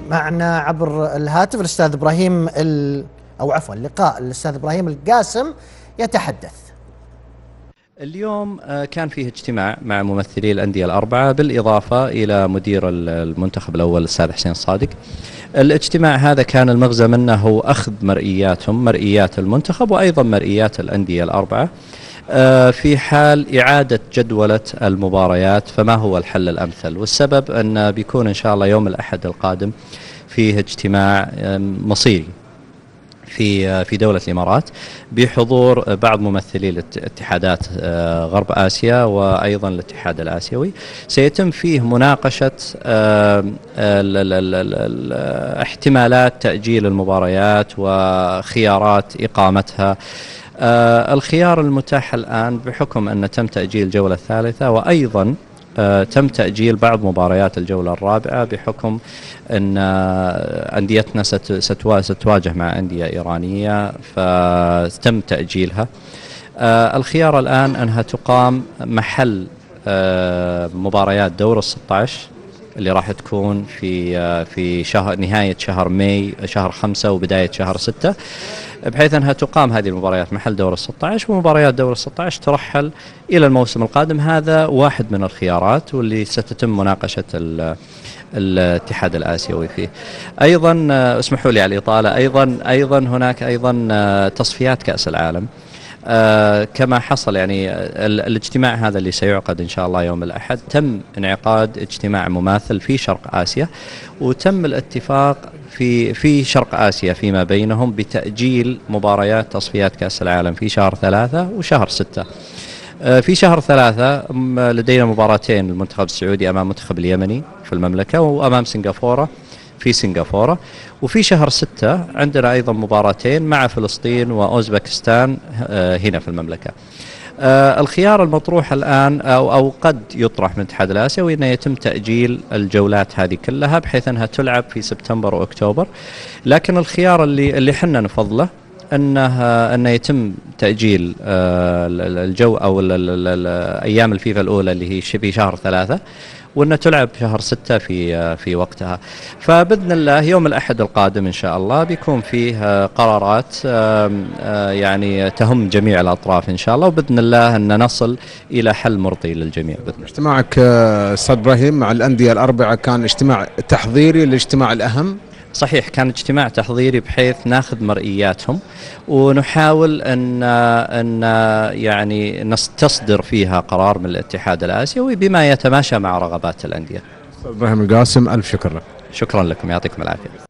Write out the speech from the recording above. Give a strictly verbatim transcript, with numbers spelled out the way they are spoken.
معنا عبر الهاتف الأستاذ إبراهيم ال... أو عفوا اللقاء الأستاذ إبراهيم القاسم يتحدث. اليوم كان فيه اجتماع مع ممثلي الأندية الأربعة بالإضافة إلى مدير المنتخب الأول الأستاذ حسين الصادق. الاجتماع هذا كان المغزى منه هو أخذ مرئياتهم، مرئيات المنتخب وأيضا مرئيات الأندية الأربعة في حال إعادة جدولة المباريات، فما هو الحل الأمثل. والسبب أن بيكون إن شاء الله يوم الأحد القادم فيه اجتماع مصيري في في دولة الإمارات بحضور بعض ممثلي الاتحادات غرب آسيا وأيضا الاتحاد الآسيوي. سيتم فيه مناقشة احتمالات تأجيل المباريات وخيارات إقامتها. الخيار المتاح الآن بحكم أن تم تأجيل الجولة الثالثة وأيضا تم تأجيل بعض مباريات الجولة الرابعة بحكم أن أنديتنا ستواجه مع أندية إيرانية فتم تأجيلها. الخيار الآن أنها تقام محل مباريات دور الستة عشر اللي راح تكون في في شهر نهاية شهر ماي شهر خمسة وبداية شهر ستة، بحيث أنها تقام هذه المباريات محل دور الستة عشر، ومباريات دور الستة عشر ترحل إلى الموسم القادم. هذا واحد من الخيارات واللي ستتم مناقشة الاتحاد الآسيوي فيه. أيضا اسمحوا لي على الإطالة، أيضا أيضا هناك أيضا تصفيات كأس العالم. آه كما حصل يعني الاجتماع هذا اللي سيعقد إن شاء الله يوم الأحد، تم انعقاد اجتماع مماثل في شرق آسيا، وتم الاتفاق في في شرق آسيا فيما بينهم بتأجيل مباريات تصفيات كأس العالم في شهر ثلاثة وشهر ستة. آه في شهر ثلاثة لدينا مباراتين، المنتخب السعودي أمام المنتخب اليمني في المملكة وأمام سنغافورة في سنغافورة، وفي شهر ستة عندنا أيضا مباراتين مع فلسطين وأوزبكستان هنا في المملكة. الخيار المطروح الآن أو, أو قد يطرح من الاتحاد الآسيوي أنه يتم تأجيل الجولات هذه كلها بحيث أنها تلعب في سبتمبر وأكتوبر، لكن الخيار اللي اللي حنا نفضله أنه أنه يتم تأجيل الجو أو أيام الفيفا الأولى اللي هي في شهر ثلاثة، وأنها تلعب شهر ستة في في وقتها. فبإذن الله يوم الأحد القادم إن شاء الله بيكون فيه قرارات يعني تهم جميع الأطراف إن شاء الله، وبإذن الله أن نصل إلى حل مرضي للجميع بإذن الله. اجتماعك أستاذ إبراهيم مع الأندية الأربعة كان اجتماع تحضيري للاجتماع الأهم؟ صحيح، كان اجتماع تحضيري بحيث ناخذ مرئياتهم ونحاول ان ان يعني نستصدر فيها قرار من الاتحاد الآسيوي بما يتماشى مع رغبات الأندية. أستاذ إبراهيم القاسم، ألف شكر لك. شكرا لكم، يعطيكم العافية.